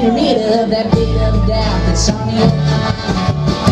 get rid of that bit of doubt that's on your mind.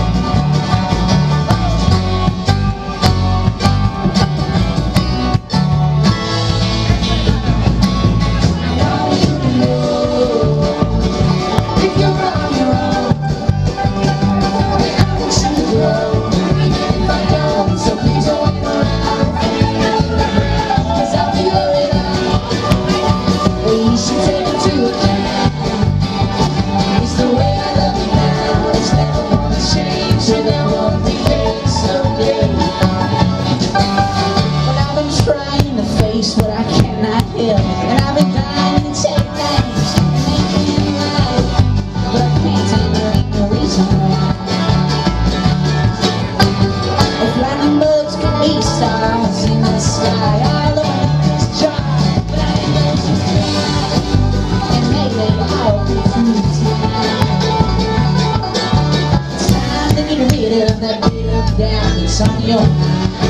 What I cannot help, and I've been dying to take things and make it right, but I can't take there ain't no reason why. If lightning bugs could be stars in the sky, all the winds dry, but I ain't no just dry, and maybe all be through tonight. It's time to get rid of that bit of doubt that's on your mind.